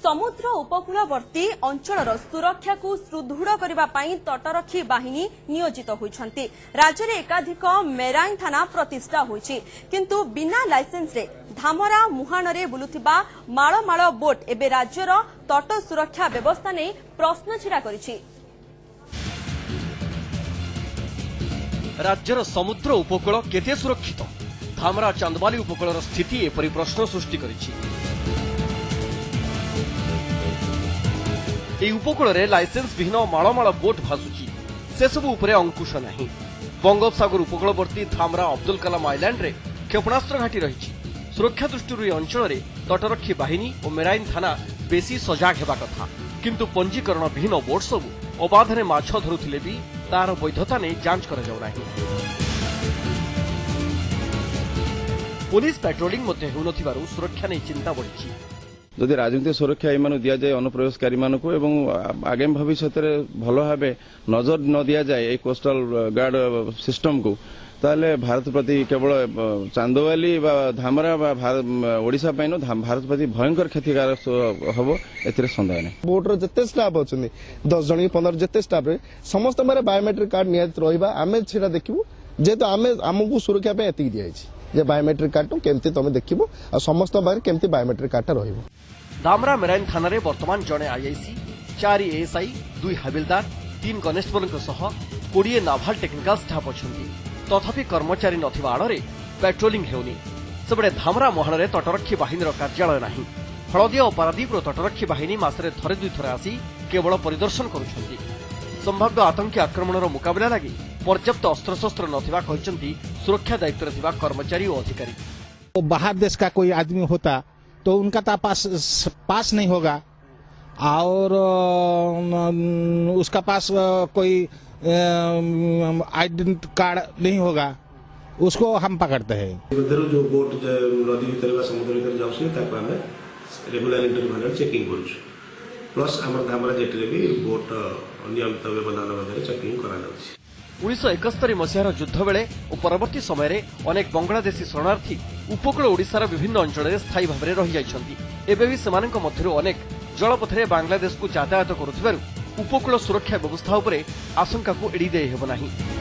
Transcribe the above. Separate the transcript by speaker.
Speaker 1: समुद्र उपकूलवर्ती अंचल सुरक्षा को सुदृढ़ करने तटरक्षी बाहिनी नियोजित होती। राज्य में एकाधिक मेराइन थाना प्रतिष्ठा होती, किंतु बिना लाइसेंस रे धामरा मुहाण रे बुलुथिबा माळ माळ बोट एबे राज्यर तट सुरक्षा व्यवस्था नहीं प्रश्न छिड़ा करिछि।
Speaker 2: राज्यर समुद्र उपकूल केते सुरक्षित? धामरा चांदबाली उपकूलर स्थिति एपरी प्रश्न सृष्टि करिछि। এই উপকূଳରେ লাইসেন্স বিহীন মাଳମାଳ ବୋଟ୍ ଭାସୁଛି, ସେସବୁ ଉପରେ ଅଙ୍କୁଶ ନାହିଁ। ବଙ୍ଗୋପସାଗର ଉପକୂଳବର୍ତ୍ତୀ ଧାମରା ଅବଦୁଲ କଲାମ ଆଇଲାଣ୍ଡରେ କ୍ଷେପଣାସ୍ତ୍ର ଘାଟି ରହିଛି। ସୁରକ୍ଷା ଦୃଷ୍ଟିରୁ ଏହି ଅଞ୍ଚଳରେ ତଟରକ୍ଷୀ ବାହିନୀ ଓ ମେରାଇନ୍ ଥାନା ବେଶୀ ସଜାଗ ହେବା କଥା, କିନ୍ତୁ ପଞ୍ଜୀକରଣ ବିହୀନ ବୋଟ୍ ସବୁ ଅବାଧରେ ମାଛ ଧରୁଥିଲେ ବି ତାର ବୈଧତା ନେଇ ଯାଞ୍ଚ କରାଯାଉ ନାହିଁ। पुलिस पेट्रोलिंग ମଧ୍ୟ ହେଉନଥିବାରୁ ସୁରକ୍ଷା ନେଇ ଚିନ୍ତା ବଢ଼ିଛି।
Speaker 3: जदि राजनीतिक सुरक्षा यू दि जाए अनुप्रवेशकारी मानक आगामी भविष्य में भल भाव नजर न दि जाए कोस्टल गार्ड सिस्टम को ताले भारत प्रति केवल चांदवाली धामरा ओडिशा भारत प्रति भयंकर क्षतिकारक हम ए सन्देह नहीं।
Speaker 4: बोर्ड जिते स्टाफ अच्छा 10 जन 15 जिते स्टाफ समस्त बायोमेट्रिक कार्ड निहत रहा आम से देखू जेहेतु आमको सुरक्षा एति दिखाई बायोमेट्रिक कार्ड केमती तुम देख समस्त केमती बायोमेट्रिक कार्ड रही।
Speaker 2: धामरा मेराइन थाना रे वर्तमान जड़े आईआईसी 4 एएसआई 2 हाबिलदार 3 कनेस्टेबल 20 नाभाल टेक्निकाल स्टाफ अच्छा, तथापि कर्मचारी नथिबा आड़े पेट्रोलिंग हेउनी। सेबड़े धामरा मुहाण रे तटरक्षी बाहिनीर कार्यालय नाही। हलदिया और पारादीपर तटरक्षी बाहिनी मासरे थरे दुई थर आसी केवल परिदर्शन करुछंती। संभाव्य आतंकी आक्रमणर मुकाबला लागि पर्याप्त अस्त्रशस्त्र नथिबा कहिसंती सुरक्षा दायित्व थिबा कर्मचारी और अधिकारी।
Speaker 5: बाहर देश का कोई आदमी होता तो उनका पास नहीं होगा और उसका पास कोई आइडेंटिटी कार्ड नहीं होगा, उसको हम पकड़ते हैं।
Speaker 6: जो बोट नदी भीतर समुद्र भीतर जाऊँ रेगुलर इंटरव्यू चेकिंग करुँ प्लस आम धामरा जेटी भी बोट नियमित बनाना चेकिंग करा
Speaker 2: 1971 मसीहार युद्ध बेले और परवर्ती समय अनेक बांग्लादेशी शरणार्थी उपकूल ओडिशार विभिन्न अंचल में स्थायी भाव में रही जाइछन्ति। एबे भी सेमानक मध्यरु अनेक जलपथरे बांग्लादेश को यातायात करुथिबारु उपकूल सुरक्षा व्यवस्था उपरे आशंका को एड़ी दे हेबो नाही।